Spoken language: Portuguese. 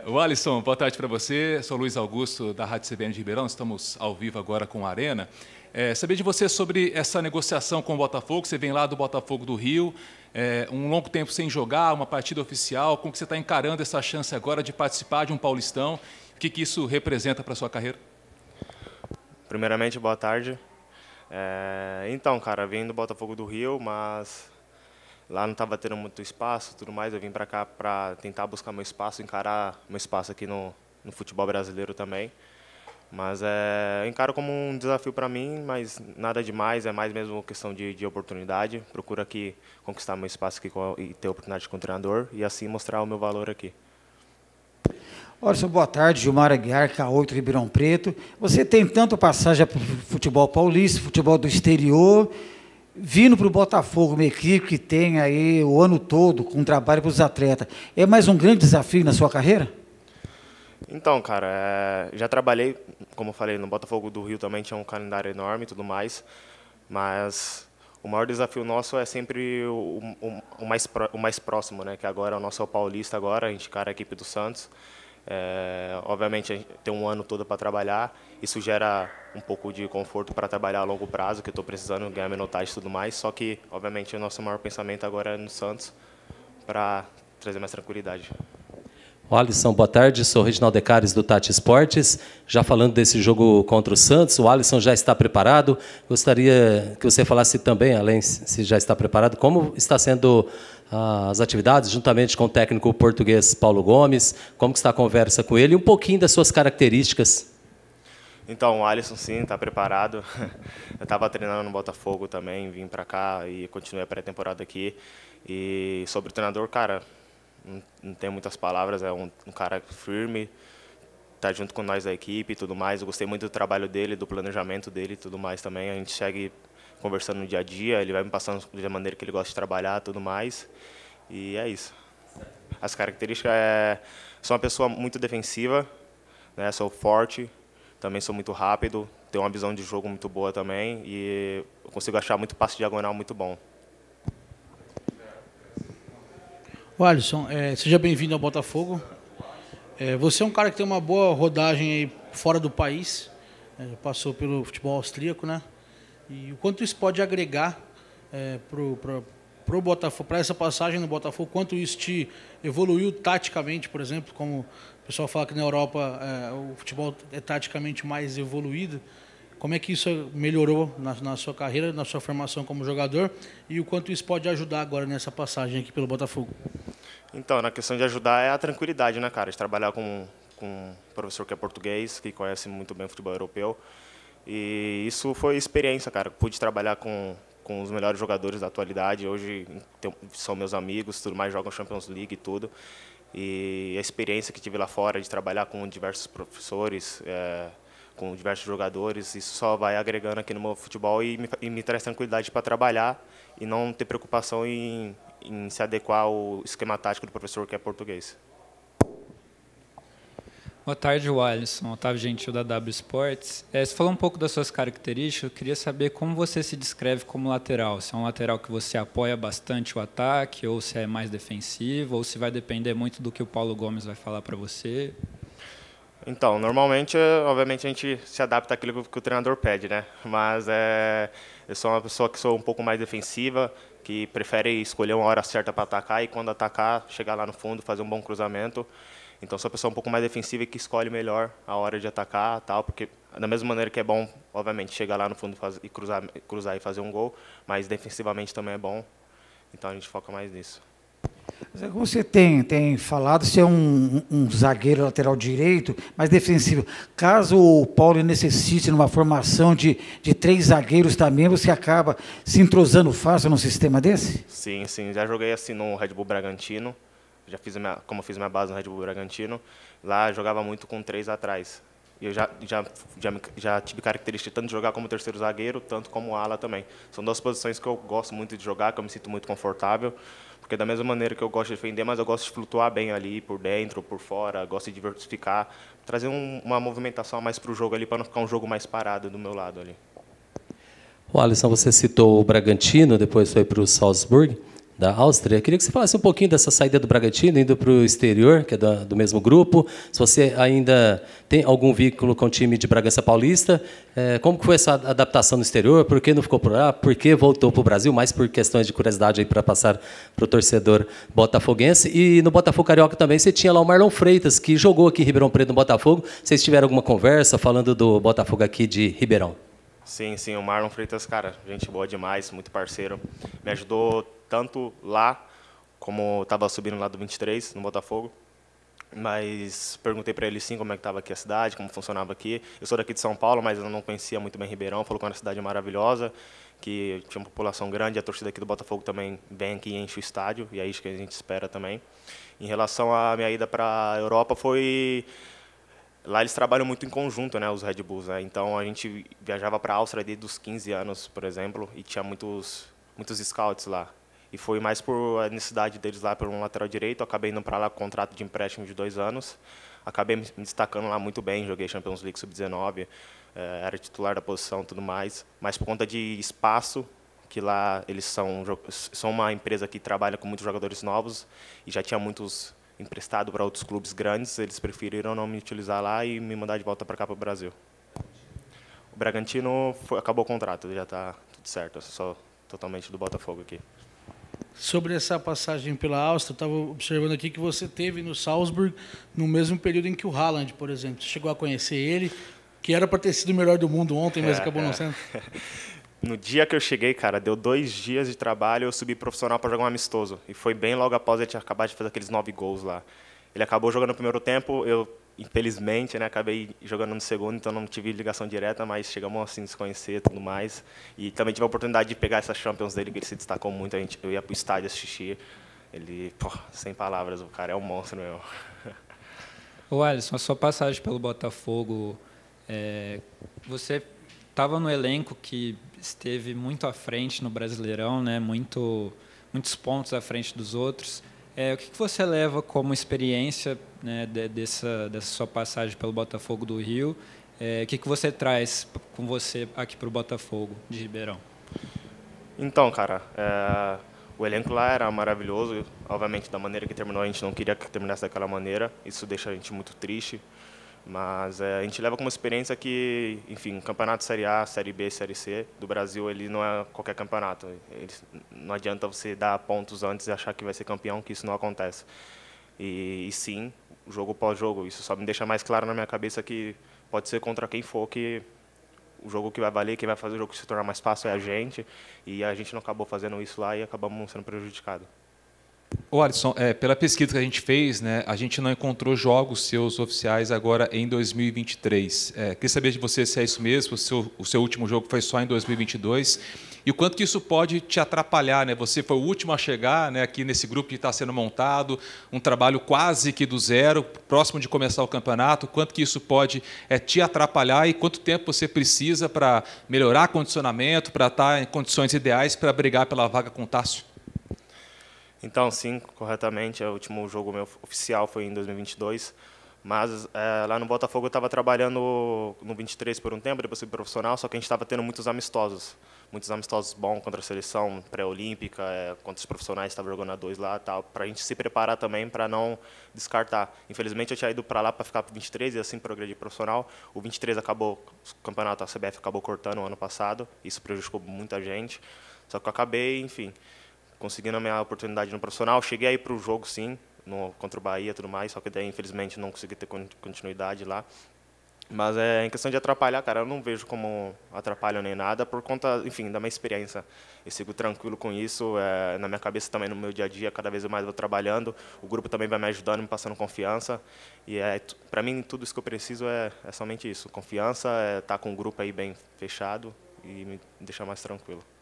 O Alisson, boa tarde para você. Sou Luiz Augusto, da Rádio CBN de Ribeirão. Estamos ao vivo agora com a Arena. Saber de você sobre essa negociação com o Botafogo. Você vem lá do Botafogo do Rio, um longo tempo sem jogar, uma partida oficial. Como que você está encarando essa chance agora de participar de um Paulistão? O que isso representa para a sua carreira? Primeiramente, boa tarde. Então, cara, vim do Botafogo do Rio, mas lá não estava tendo muito espaço, tudo mais. Eu vim para cá para tentar buscar meu espaço, encarar meu espaço aqui no futebol brasileiro também. Mas eu encaro como um desafio para mim, mas nada demais, é mais mesmo questão de oportunidade. Procuro aqui conquistar meu espaço aqui e ter oportunidade com o treinador e assim mostrar o meu valor aqui. Alisson, boa tarde. Gilmar Aguiar, K8 Ribeirão Preto. Você tem tanto passagem para o futebol paulista, futebol do exterior, vindo para o Botafogo, uma equipe que tem aí o ano todo com trabalho para os atletas. É mais um grande desafio na sua carreira? Então, cara, já trabalhei, como eu falei, no Botafogo do Rio também tinha um calendário enorme e tudo mais, mas o maior desafio nosso é sempre o mais próximo, né? Que agora o nosso é o Paulista agora, a gente encara a equipe do Santos. Obviamente a gente tem um ano todo para trabalhar, isso gera um pouco de conforto para trabalhar a longo prazo, que eu estou precisando ganhar minutagem e tudo mais, só que obviamente o nosso maior pensamento agora é no Santos, para trazer mais tranquilidade. Alisson, boa tarde. Sou Reginaldo Decares, do Tati Esportes. Já falando desse jogo contra o Santos, o Alisson já está preparado. Gostaria que você falasse também, além se já está preparado, como está sendo as atividades, juntamente com o técnico português Paulo Gomes, como está a conversa com ele e um pouquinho das suas características. Então, o Alisson, sim, está preparado. Eu estava treinando no Botafogo também, vim para cá e continuei a pré-temporada aqui. E sobre o treinador, cara, não tem muitas palavras, é um cara firme, tá junto com nós da equipe e tudo mais. Eu gostei muito do trabalho dele, do planejamento dele e tudo mais também. A gente segue conversando no dia a dia, ele vai me passando da maneira que ele gosta de trabalhar e tudo mais. E é isso. As características sou uma pessoa muito defensiva, né? Sou forte, também sou muito rápido, tenho uma visão de jogo muito boa também e eu consigo achar muito passe diagonal muito bom. Alisson, seja bem-vindo ao Botafogo. Você é um cara que tem uma boa rodagem aí fora do país, passou pelo futebol austríaco, né? E o quanto isso pode agregar pro Botafogo, para essa passagem no Botafogo, quanto isso te evoluiu taticamente, por exemplo, como o pessoal fala que na Europa o futebol é taticamente mais evoluído. Como é que isso melhorou na sua carreira, na sua formação como jogador e o quanto isso pode ajudar agora nessa passagem aqui pelo Botafogo? Então, na questão de ajudar é a tranquilidade, né, cara? De trabalhar com um professor que é português, que conhece muito bem o futebol europeu. E isso foi experiência, cara. Pude trabalhar com os melhores jogadores da atualidade. Hoje são meus amigos, tudo mais, jogam Champions League e tudo. E a experiência que tive lá fora de trabalhar com diversos professores, com diversos jogadores, isso só vai agregando aqui no meu futebol e me traz tranquilidade para trabalhar e não ter preocupação em se adequar ao esquema tático do professor que é português. Boa tarde, Alisson. Otávio Gentil, da W Sports. Você falou um pouco das suas características, eu queria saber como você se descreve como lateral. Se é um lateral que você apoia bastante o ataque, ou se é mais defensivo, ou se vai depender muito do que o Paulo Gomes vai falar para você? Então, normalmente, obviamente, a gente se adapta àquilo que o treinador pede, né? Mas eu sou uma pessoa que sou um pouco mais defensiva, que prefere escolher uma hora certa para atacar e, quando atacar, chegar lá no fundo, fazer um bom cruzamento. Então, sou uma pessoa um pouco mais defensiva e que escolhe melhor a hora de atacar, tal, porque da mesma maneira que é bom, obviamente, chegar lá no fundo e cruzar e fazer um gol, mas defensivamente também é bom. Então, a gente foca mais nisso. Como você tem falado, você é um zagueiro lateral direito, mais defensivo. Caso o Paulo necessite numa formação de 3 zagueiros também, você acaba se entrosando fácil num sistema desse? Sim, sim. Já joguei assim no Red Bull Bragantino. Como eu fiz minha base no Red Bull Bragantino, lá eu jogava muito com 3 atrás. E eu já tive característica tanto de jogar como terceiro zagueiro, tanto como ala também. São 2 posições que eu gosto muito de jogar, que eu me sinto muito confortável, porque da mesma maneira que eu gosto de defender, mas eu gosto de flutuar bem ali, por dentro, por fora, gosto de diversificar, trazer uma movimentação a mais para o jogo ali, para não ficar um jogo mais parado do meu lado ali. Alisson, você citou o Bragantino, depois foi para o Salzburg. da Áustria. Queria que você falasse um pouquinho dessa saída do Bragantino, indo para o exterior, que é do mesmo grupo. Se você ainda tem algum vínculo com o time de Bragança Paulista, como que foi essa adaptação no exterior? Por que não ficou por lá? Por que voltou para o Brasil? Mais por questões de curiosidade aí para passar para o torcedor botafoguense. E no Botafogo Carioca também você tinha lá o Marlon Freitas, que jogou aqui em Ribeirão Preto no Botafogo. Vocês tiveram alguma conversa falando do Botafogo aqui de Ribeirão? Sim, sim, o Marlon Freitas, cara, gente boa demais, muito parceiro. Me ajudou tanto lá, como estava subindo lá do 23, no Botafogo. Mas perguntei para ele sim como é que estava aqui a cidade, como funcionava aqui. Eu sou daqui de São Paulo, mas eu não conhecia muito bem Ribeirão. Falou que era uma cidade maravilhosa, que tinha uma população grande. A torcida aqui do Botafogo também vem aqui e enche o estádio, e é isso que a gente espera também. Em relação à minha ida para a Europa, foi... Lá eles trabalham muito em conjunto, né, os Red Bulls, né? Então a gente viajava para a Áustria desde os 15 anos, por exemplo, e tinha muitos scouts lá. E foi mais por a necessidade deles lá por um lateral direito. Eu acabei indo para lá com contrato de empréstimo de 2 anos. Acabei me destacando lá muito bem, joguei Champions League Sub-19, era titular da posição e tudo mais. Mas por conta de espaço, que lá eles são uma empresa que trabalha com muitos jogadores novos e já tinha muitos emprestado para outros clubes grandes, eles preferiram não me utilizar lá e me mandar de volta para cá, para o Brasil. O Bragantino acabou o contrato, já está tudo certo, eu sou totalmente do Botafogo aqui. Sobre essa passagem pela Áustria, eu estava observando aqui que você teve no Salzburg no mesmo período em que o Haaland, por exemplo. Você chegou a conhecer ele, que era para ter sido o melhor do mundo ontem, mas acabou não sendo. No dia que eu cheguei, cara, deu 2 dias de trabalho, eu subi profissional para jogar um amistoso. E foi bem logo após ele tinha acabado de fazer aqueles 9 gols lá. Ele acabou jogando no primeiro tempo, eu, infelizmente, né, acabei jogando no segundo, então não tive ligação direta, mas chegamos assim a se conhecer e tudo mais. E também tive a oportunidade de pegar essa Champions dele, que ele se destacou muito, eu ia para o estádio assistir. Ele, pô, sem palavras, o cara é um monstro mesmo. Ô Alisson, a sua passagem pelo Botafogo, você estava no elenco que esteve muito à frente no Brasileirão, né? Muitos pontos à frente dos outros. O que você leva como experiência, né, dessa sua passagem pelo Botafogo do Rio? O que você traz com você aqui para o Botafogo de Ribeirão? Então, cara, o elenco lá era maravilhoso. Obviamente, da maneira que terminou, a gente não queria que terminasse daquela maneira. Isso deixa a gente muito triste. Mas a gente leva como experiência que, enfim, campeonato Série A, Série B, Série C do Brasil, ele não é qualquer campeonato. Não adianta você dar pontos antes e achar que vai ser campeão, que isso não acontece. E sim, jogo pós jogo, isso só me deixa mais claro na minha cabeça que pode ser contra quem for, que o jogo que vai valer, quem vai fazer o jogo se tornar mais fácil é a gente. E a gente não acabou fazendo isso lá e acabamos sendo prejudicados. Ô Alisson, pela pesquisa que a gente fez, né, a gente não encontrou jogos seus oficiais agora em 2023. Queria saber de você se é isso mesmo, o seu último jogo foi só em 2022, e o quanto que isso pode te atrapalhar, né? Você foi o último a chegar, né, aqui nesse grupo que está sendo montado, um trabalho quase que do zero, próximo de começar o campeonato, quanto que isso pode te atrapalhar e quanto tempo você precisa para melhorar condicionamento, para estar em condições ideais para brigar pela vaga com o Tássio? Então, sim, corretamente. O último jogo meu oficial foi em 2022. Mas lá no Botafogo eu estava trabalhando no 23 por um tempo, depois fui profissional, só que a gente estava tendo muitos amistosos bons contra a seleção pré-olímpica, contra os profissionais, estava jogando a 2 lá, tal, para a gente se preparar também para não descartar. Infelizmente eu tinha ido para lá para ficar para o 23 e assim progredir profissional. O 23 acabou, o campeonato da CBF acabou cortando no ano passado, isso prejudicou muita gente, só que eu acabei, enfim, conseguindo a minha oportunidade no profissional. Cheguei aí para o jogo, sim, contra o Bahia e tudo mais, só que daí, infelizmente, não consegui ter continuidade lá. Mas em questão de atrapalhar, cara, eu não vejo como atrapalho nem nada, por conta, enfim, da minha experiência. Eu sigo tranquilo com isso, na minha cabeça também, no meu dia a dia, cada vez mais vou trabalhando, o grupo também vai me ajudando, me passando confiança, e para mim, tudo isso que eu preciso é somente isso, confiança, estar com o grupo aí bem fechado e me deixar mais tranquilo.